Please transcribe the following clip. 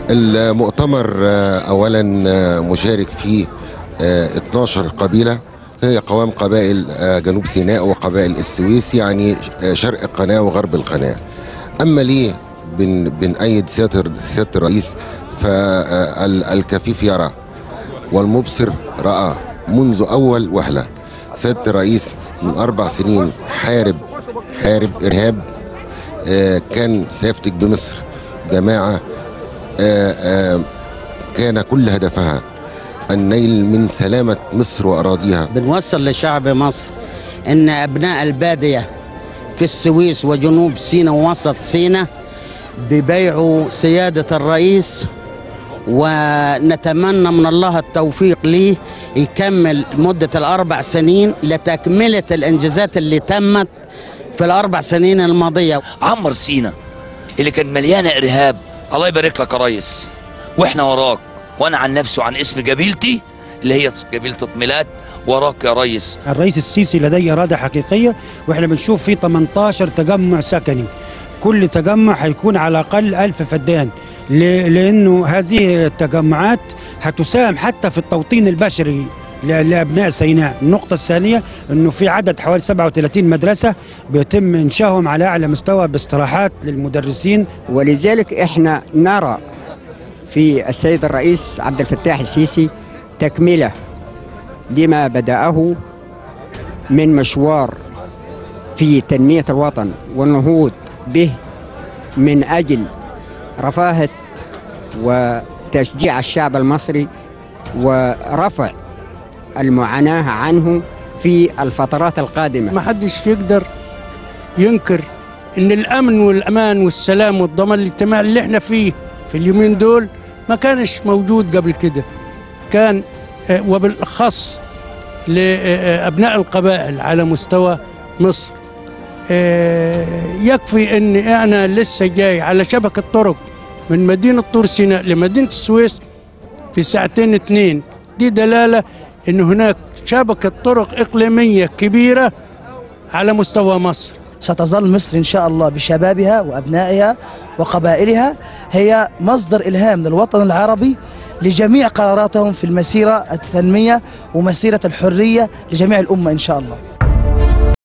المؤتمر اولا مشارك فيه 12 قبيله، هي قوام قبائل جنوب سيناء وقبائل السويس، يعني شرق القناه وغرب القناه. اما ليه بنأيد سياده الرئيس؟ فالكفيف يرى والمبصر رأى منذ اول وهله. سياده الرئيس من 4 سنين حارب ارهاب، كان سيفتك بمصر جماعه كان كل هدفها النيل من سلامة مصر وأراضيها. بنوصل لشعب مصر أن أبناء البادية في السويس وجنوب سيناء ووسط سيناء ببيعوا سيادة الرئيس، ونتمنى من الله التوفيق ليه يكمل مدة ال4 سنين لتكملة الإنجازات اللي تمت في ال4 سنين الماضية. عمر سيناء اللي كان مليانة إرهاب، الله يبارك لك يا ريس، واحنا وراك، وانا عن نفسي وعن اسم جبيلتي اللي هي جبيلة طميلات وراك يا ريس. الرئيس السيسي لديه إرادة حقيقية، واحنا بنشوف فيه 18 تجمع سكني، كل تجمع هيكون على الأقل 1000 فدان، لأنه هذه التجمعات هتساهم حتى في التوطين البشري لأبناء سيناء. النقطة الثانية أنه في عدد حوالي 37 مدرسة بيتم إنشائهم على أعلى مستوى باستراحات للمدرسين. ولذلك احنا نرى في السيد الرئيس عبد الفتاح السيسي تكملة لما بدأه من مشوار في تنمية الوطن والنهوض به من أجل رفاهة وتشجيع الشعب المصري ورفع المعاناة عنه في الفترات القادمة. ما حدش يقدر ينكر ان الامن والامان والسلام والضمان الاجتماعي اللي احنا فيه في اليومين دول ما كانش موجود قبل كده. كان وبالاخص لابناء القبائل على مستوى مصر. يكفي ان انا لسه جاي على شبكة طرق من مدينة طور سيناء لمدينة السويس في 2 ساعتين، دي دلالة ان هناك شبكة طرق اقليمية كبيرة على مستوى مصر. ستظل مصر إن شاء الله بشبابها وأبنائها وقبائلها هي مصدر إلهام للوطن العربي لجميع قراراتهم في المسيرة التنمية ومسيرة الحرية لجميع الأمة إن شاء الله.